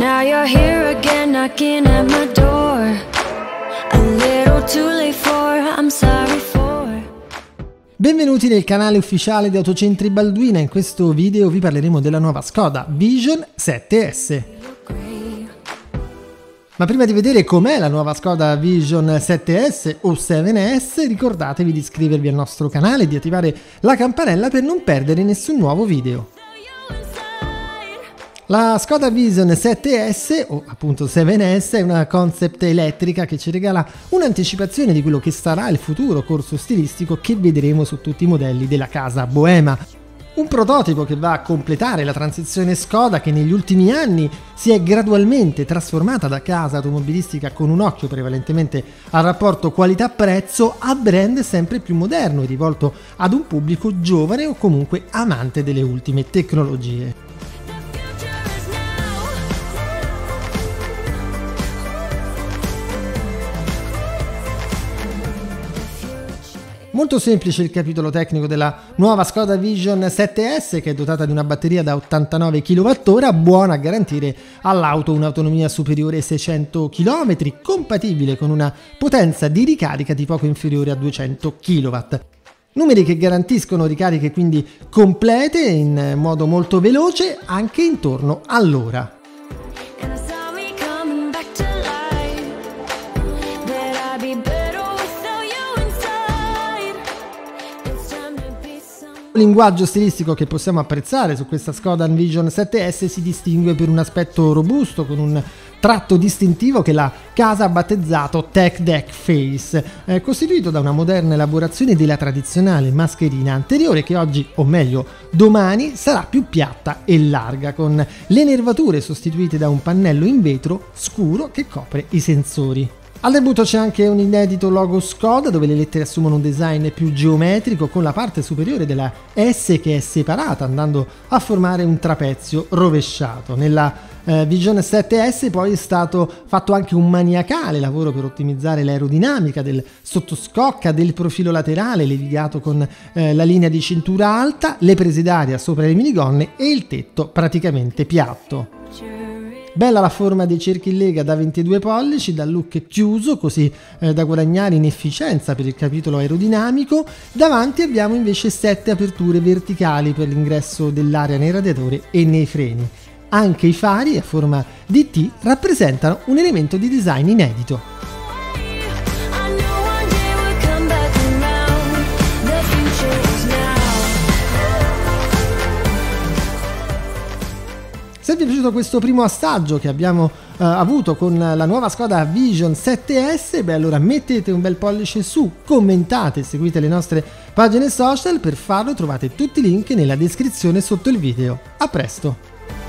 Now you're here again knocking at my door. A little too late for, I'm sorry for. Benvenuti nel canale ufficiale di Autocentri Balduina. In questo video vi parleremo della nuova Skoda Vision 7S. Ma prima di vedere com'è la nuova Skoda Vision 7S o 7S, ricordatevi di iscrivervi al nostro canale e di attivare la campanella per non perdere nessun nuovo video. La Skoda Vision 7S, o appunto 7S, è una concept elettrica che ci regala un'anticipazione di quello che sarà il futuro corso stilistico che vedremo su tutti i modelli della casa boema. Un prototipo che va a completare la transizione Skoda, che negli ultimi anni si è gradualmente trasformata da casa automobilistica con un occhio prevalentemente al rapporto qualità-prezzo a brand sempre più moderno e rivolto ad un pubblico giovane o comunque amante delle ultime tecnologie. Molto semplice il capitolo tecnico della nuova Skoda Vision 7S, che è dotata di una batteria da 89 kWh, buona a garantire all'auto un'autonomia superiore ai 600 km, compatibile con una potenza di ricarica di poco inferiore a 200 kW. Numeri che garantiscono ricariche quindi complete in modo molto veloce anche intorno all'ora. Il linguaggio stilistico che possiamo apprezzare su questa Skoda Vision 7S si distingue per un aspetto robusto, con un tratto distintivo che la casa ha battezzato Tech Deck Face, costituito da una moderna elaborazione della tradizionale mascherina anteriore che oggi, o meglio domani, sarà più piatta e larga, con le nervature sostituite da un pannello in vetro scuro che copre i sensori. Al debutto c'è anche un inedito logo Skoda, dove le lettere assumono un design più geometrico, con la parte superiore della S che è separata, andando a formare un trapezio rovesciato. Nella Vision 7S poi è stato fatto anche un maniacale lavoro per ottimizzare l'aerodinamica del sottoscocca, del profilo laterale levigato con la linea di cintura alta, le prese d'aria sopra le minigonne e il tetto praticamente piatto. Bella la forma dei cerchi in lega da 22 pollici, dal look chiuso, così da guadagnare in efficienza per il capitolo aerodinamico. Davanti abbiamo invece 7 aperture verticali per l'ingresso dell'aria nei radiatori e nei freni. Anche i fari a forma di T rappresentano un elemento di design inedito. Se vi è piaciuto questo primo assaggio che abbiamo avuto con la nuova Skoda Vision 7S, beh, allora mettete un bel pollice su, commentate e seguite le nostre pagine social. Per farlo trovate tutti i link nella descrizione sotto il video. A presto!